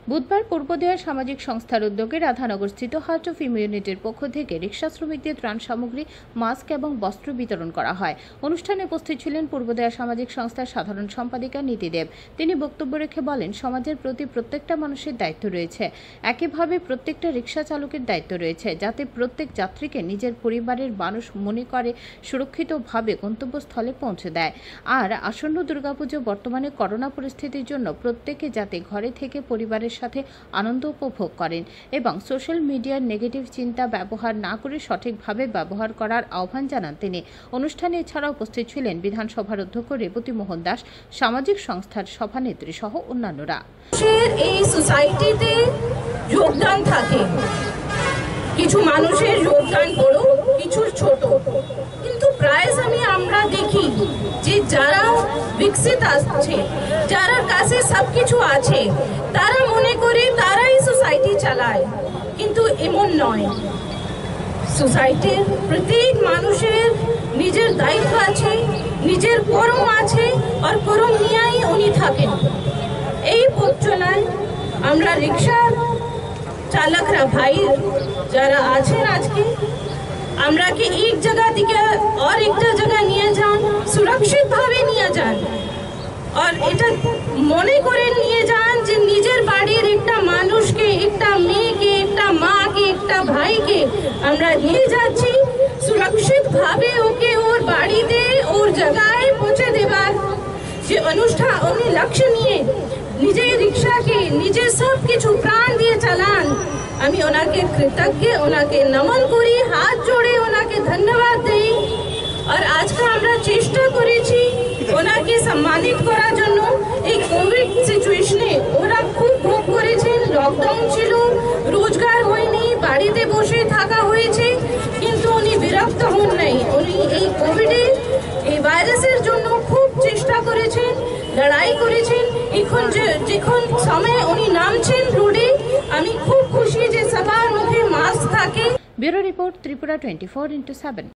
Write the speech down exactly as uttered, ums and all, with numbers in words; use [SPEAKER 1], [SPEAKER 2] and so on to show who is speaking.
[SPEAKER 1] বুধবার পূর্বদিয়া সামাজিক সংস্থার উদ্যোগে রাধানগরস্থিত হার্ট অফ ইমিউনিটির পক্ষ থেকে রিক্সা শ্রমিকদের ত্রাণ সামগ্রী, মাস্ক এবং বস্ত্র বিতরণ করা হয়। অনুষ্ঠানে উপস্থিত ছিলেন পূর্বদিয়া সামাজিক সংস্থার সাধারণ সম্পাদিকা নীতি দেব। তিনি বক্তব্য রেখে বলেন, সমাজের প্রতি প্রত্যেকটা মানুষের দায়িত্ব রয়েছে, একইভাবে প্রত্যেকটা রিক্সা চালকের দায়িত্ব রয়েছে, যাতে প্রত্যেক যাত্রীকে নিজের পরিবারের মানুষ মনে করে সুরক্ষিতভাবে গন্তব্যস্থলে পৌঁছে দেয়। আর আসন্ন দুর্গাপুজো বর্তমানে করোনা পরিস্থিতির জন্য প্রত্যেকে যাতে ঘরে থেকে পরিবারের সাথে আনন্দ উপভোগ করেন এবং সোশ্যাল মিডিয়ার নেগেটিভ চিন্তা ব্যবহার না করে সঠিকভাবে ব্যবহার করার আহ্বান জানান তিনি। অনুষ্ঠানে এছাড়া উপস্থিত ছিলেন বিধানসভার অধ্যক্ষ রেবতী মোহন দাস, সামাজিক সংস্থার সভানেত্রী সহ অন্যান্যরা।
[SPEAKER 2] এই সোসাইটিতে যোগদান থাকে, কিছু মানুষের যোগদান বড়, কিছু ছোট, কিন্তু প্রায় সময় আমরা দেখি যে যারা বিকশিত আছে, যারা কাছে সবকিছু আছে, তারা মনে করে তারাই সোসাইটি চালায়, কিন্তু এমন নয়। সোসাইটির প্রত্যেক মানুষের নিজের দায়িত্ব আছে, নিজের কর্ম আছে, আর কর্ম নিয়েই উনি থাকেন। এই পথ চলায় আমরা রিক্সা চালকরা ভাই যারা আছেন আজকে, আমরা কি এক জায়গা থেকে আর একটা জায়গা নিয়ে যান, সুরক্ষিত ভাবে নিয়ে যান, আর এটা মনে করে নিয়ে যান যে নিজের বাড়ির একটা মানুষকে, একটা মেয়েকে, একটা মাকে, একটা ভাইকে আমরা নিয়ে যাচ্ছি সুরক্ষিত ভাবে, ওকে ওর বাড়িতে ওর জায়গায় পৌঁছে দেবার যে অনুষ্ঠান উনি লক্ষ্য নিয়ে নিজের রিক্সাকে নিজের সব কিছু প্রাণ দিয়ে চালান। আমি ওনাকে কৃতজ্ঞ, ওনাকে নমন করি, হাত জোড়ে ওনাকে ধন্যবাদ দেই। আর আজকে আমরা চেষ্টা করেছি ওনাকে সম্মানিত করার জন্য। এই কোভিড সিচুয়েশনে ওরা খুব ভোগ করেছেন, লকডাউন ছিল, রোজগার হয়নি, বাড়িতে বসে থাকা হয়েছে, কিন্তু উনি বিরক্ত হন নাই। উনি এই কোভিডে এই ভাইরাসের জন্য খুব চেষ্টা করেছেন, লড়াই করেছেন। এখন যখন সময় উনি নামছেন রোডে, আমি খুব খুশি যে সবার মুখে মাস্ক থাকে।
[SPEAKER 1] Bureau report, Tripura twenty four into seven.